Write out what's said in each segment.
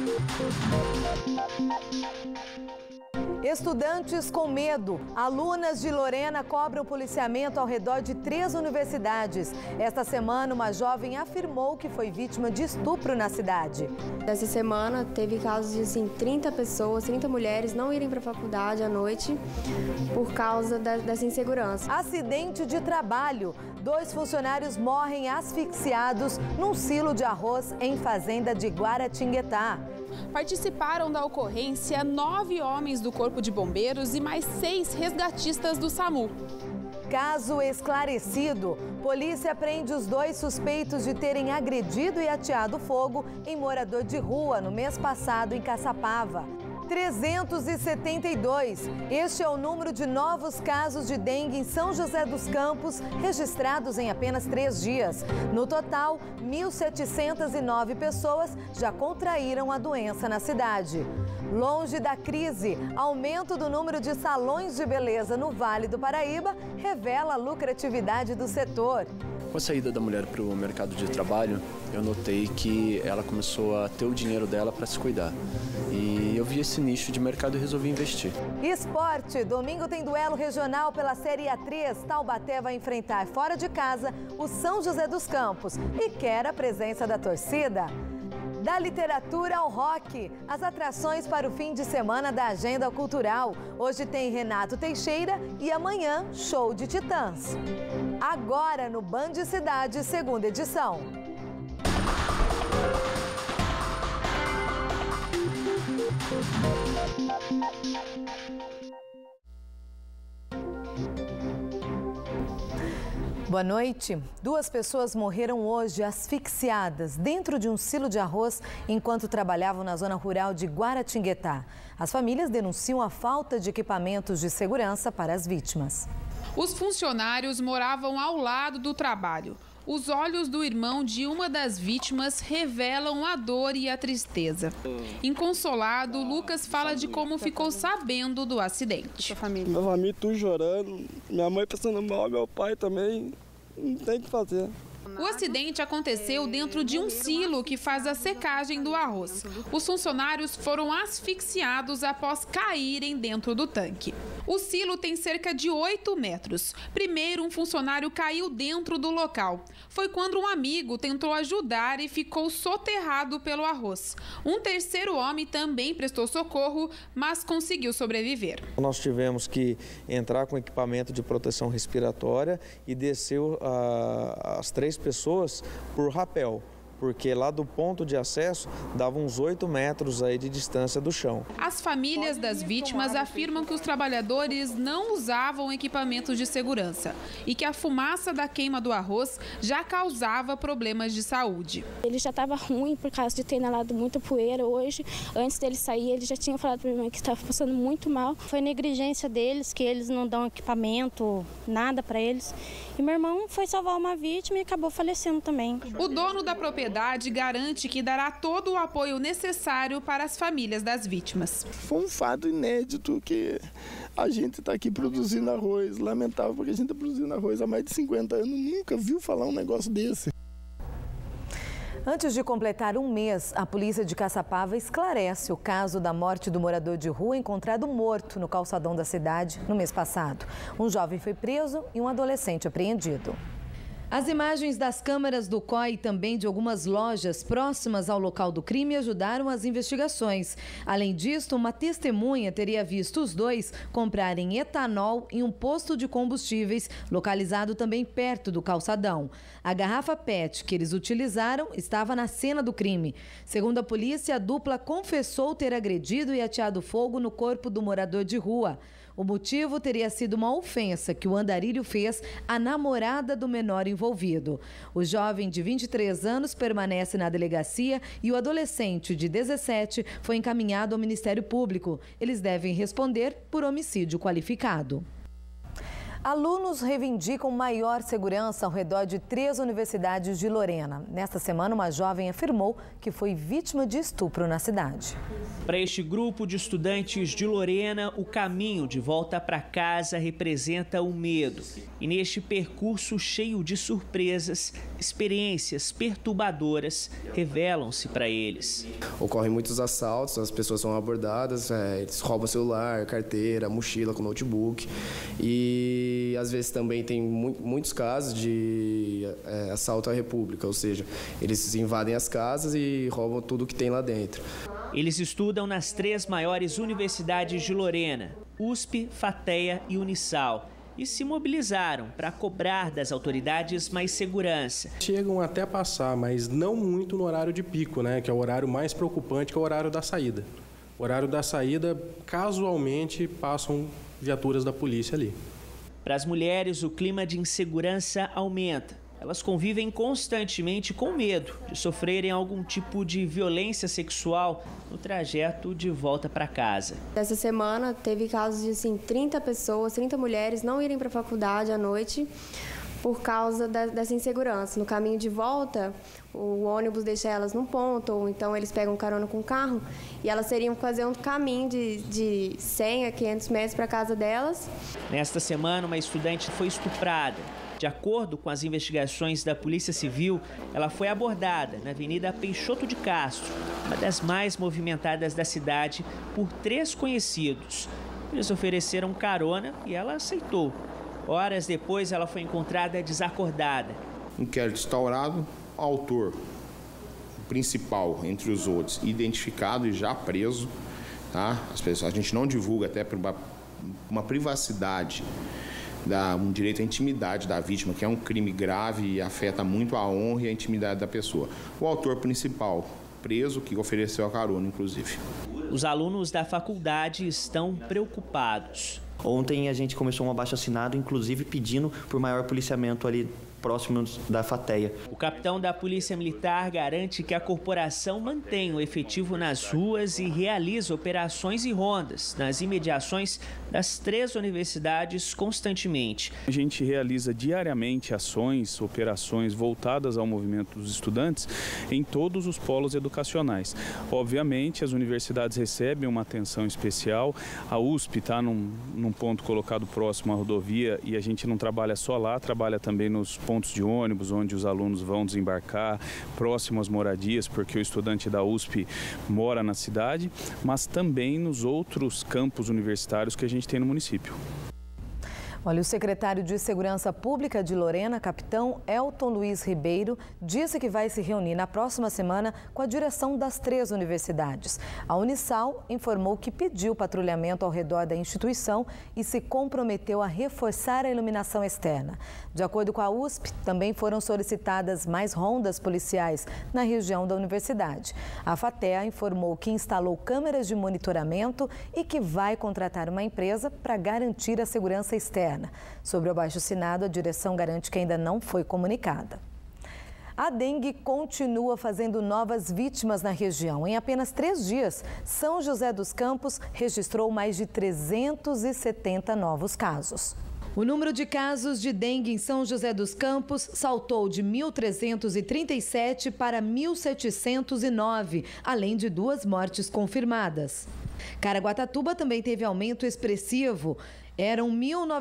Estudantes com medo. Alunas de Lorena cobram policiamento ao redor de 3 universidades. Esta semana, uma jovem afirmou que foi vítima de estupro na cidade. Essa semana, teve casos de 30 pessoas, 30 mulheres não irem para a faculdade à noite por causa dessa insegurança. Acidente de trabalho. 2 funcionários morrem asfixiados num silo de arroz em fazenda de Guaratinguetá. Participaram da ocorrência 9 homens do Corpo de Bombeiros e mais 6 resgatistas do SAMU. Caso esclarecido, polícia prende os 2 suspeitos de terem agredido e ateado fogo em morador de rua no mês passado em Caçapava. 372. Este é o número de novos casos de dengue em São José dos Campos, registrados em apenas 3 dias. No total, 1.709 pessoas já contraíram a doença na cidade. Longe da crise, aumento do número de salões de beleza no Vale do Paraíba revela a lucratividade do setor. Com a saída da mulher para o mercado de trabalho, eu notei que ela começou a ter o dinheiro dela para se cuidar. E eu vi esse nicho de mercado e resolvi investir. Esporte. Domingo tem duelo regional pela Série A3. Taubaté vai enfrentar fora de casa o São José dos Campos e quer a presença da torcida. Da literatura ao rock, as atrações para o fim de semana da agenda cultural. Hoje tem Renato Teixeira e amanhã, show de Titãs. Agora no Band Cidade, segunda edição. Boa noite. 2 pessoas morreram hoje asfixiadas dentro de um silo de arroz enquanto trabalhavam na zona rural de Guaratinguetá. As famílias denunciam a falta de equipamentos de segurança para as vítimas. Os funcionários moravam ao lado do trabalho. Os olhos do irmão de uma das vítimas revelam a dor e a tristeza. Inconsolado, Lucas fala de como ficou sabendo do acidente. Minha família tudo chorando, minha mãe passando mal, meu pai também, não tem o que fazer. O acidente aconteceu dentro de um silo que faz a secagem do arroz. Os funcionários foram asfixiados após caírem dentro do tanque. O silo tem cerca de 8 metros. Primeiro, um funcionário caiu dentro do local. Foi quando um amigo tentou ajudar e ficou soterrado pelo arroz. Um terceiro homem também prestou socorro, mas conseguiu sobreviver. Nós tivemos que entrar com equipamento de proteção respiratória e desceu as 3 pessoas por rapel, porque lá do ponto de acesso dava uns 8 metros aí de distância do chão. As famílias das vítimas afirmam que os trabalhadores não usavam equipamentos de segurança e que a fumaça da queima do arroz já causava problemas de saúde. Ele já estava ruim por causa de ter inalado muita poeira hoje. Antes dele sair, ele já tinha falado para minha mãe que estava passando muito mal. Foi negligência deles, que eles não dão equipamento, nada para eles. E meu irmão foi salvar uma vítima e acabou falecendo também. O dono da propriedade garante que dará todo o apoio necessário para as famílias das vítimas. Foi um fato inédito que a gente está aqui produzindo arroz. Lamentável, porque a gente está produzindo arroz há mais de 50 anos, nunca viu falar um negócio desse. Antes de completar um mês, a polícia de Caçapava esclarece o caso da morte do morador de rua encontrado morto no calçadão da cidade no mês passado. Um jovem foi preso e um adolescente apreendido. As imagens das câmeras do COI e também de algumas lojas próximas ao local do crime ajudaram as investigações. Além disso, uma testemunha teria visto os 2 comprarem etanol em um posto de combustíveis localizado também perto do calçadão. A garrafa PET que eles utilizaram estava na cena do crime. Segundo a polícia, a dupla confessou ter agredido e ateado fogo no corpo do morador de rua. O motivo teria sido uma ofensa que o andarilho fez à namorada do menor envolvido. O jovem de 23 anos permanece na delegacia e o adolescente de 17 foi encaminhado ao Ministério Público. Eles devem responder por homicídio qualificado. Alunos reivindicam maior segurança ao redor de 3 universidades de Lorena. Nesta semana, uma jovem afirmou que foi vítima de estupro na cidade. Para este grupo de estudantes de Lorena, o caminho de volta para casa representa o medo. E neste percurso cheio de surpresas, experiências perturbadoras revelam-se para eles. Ocorrem muitos assaltos, as pessoas são abordadas, eles roubam celular, carteira, mochila com notebook e às vezes também tem muitos casos de assalto à república, ou seja, eles invadem as casas e roubam tudo que tem lá dentro. Eles estudam nas 3 maiores universidades de Lorena, USP, FATEA e Unisal, e se mobilizaram para cobrar das autoridades mais segurança. Chegam até a passar, mas não muito no horário de pico, né? Que é o horário mais preocupante, que é o horário da saída. O horário da saída, casualmente, passam viaturas da polícia ali. Para as mulheres, o clima de insegurança aumenta. Elas convivem constantemente com medo de sofrerem algum tipo de violência sexual no trajeto de volta para casa. Essa semana teve casos de 30 pessoas, 30 mulheres não irem para a faculdade à noite por causa dessa insegurança. No caminho de volta, o ônibus deixa elas num ponto, ou então eles pegam carona com o carro e elas teriam que fazer um caminho de 100 a 500 metros para a casa delas. Nesta semana, uma estudante foi estuprada. De acordo com as investigações da Polícia Civil, ela foi abordada na Avenida Peixoto de Castro, uma das mais movimentadas da cidade, por 3 conhecidos. Eles ofereceram carona e ela aceitou. Horas depois, ela foi encontrada desacordada. Inquérito instaurado, autor principal entre os outros identificado e já preso. Tá? A gente não divulga até por uma privacidade, um direito à intimidade da vítima, que é um crime grave e afeta muito a honra e a intimidade da pessoa. O autor principal preso, que ofereceu a carona, inclusive. Os alunos da faculdade estão preocupados. Ontem a gente começou um abaixo-assinado, inclusive pedindo por maior policiamento ali próximos da FATEA. O capitão da Polícia Militar garante que a corporação mantém o efetivo nas ruas e realiza operações e rondas nas imediações das 3 universidades constantemente. A gente realiza diariamente ações, operações voltadas ao movimento dos estudantes em todos os polos educacionais. Obviamente, as universidades recebem uma atenção especial. A USP está num ponto colocado próximo à rodovia e a gente não trabalha só lá, trabalha também nos pontos de ônibus, onde os alunos vão desembarcar, próximo às moradias, porque o estudante da USP mora na cidade, mas também nos outros campos universitários que a gente tem no município. Olha, o secretário de Segurança Pública de Lorena, capitão Elton Luiz Ribeiro, disse que vai se reunir na próxima semana com a direção das 3 universidades. A Unisal informou que pediu patrulhamento ao redor da instituição e se comprometeu a reforçar a iluminação externa. De acordo com a USP, também foram solicitadas mais rondas policiais na região da universidade. A FATEA informou que instalou câmeras de monitoramento e que vai contratar uma empresa para garantir a segurança externa. Sobre o abaixo-assinado, a direção garante que ainda não foi comunicada. A dengue continua fazendo novas vítimas na região. Em apenas 3 dias, São José dos Campos registrou mais de 370 novos casos. O número de casos de dengue em São José dos Campos saltou de 1.337 para 1.709, além de 2 mortes confirmadas. Caraguatatuba também teve aumento expressivo. Eram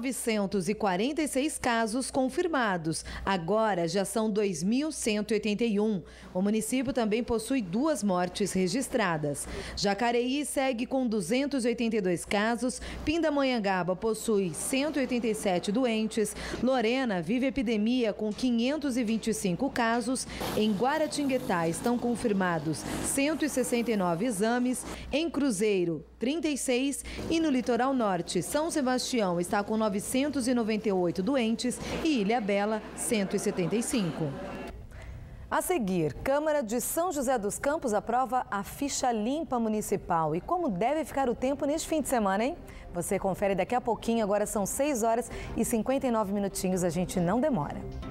1.946 casos confirmados, agora já são 2.181. O município também possui 2 mortes registradas. Jacareí segue com 282 casos, Pindamonhangaba possui 187 doentes, Lorena vive epidemia com 525 casos, em Guaratinguetá estão confirmados 169 exames, em Cruzeiro 36 e no Litoral Norte, São Sebastião está com 998 doentes e Ilhabela 175. A seguir, Câmara de São José dos Campos aprova a ficha limpa municipal. E como deve ficar o tempo neste fim de semana, hein? Você confere daqui a pouquinho, agora são 6 horas e 59 minutinhos, a gente não demora.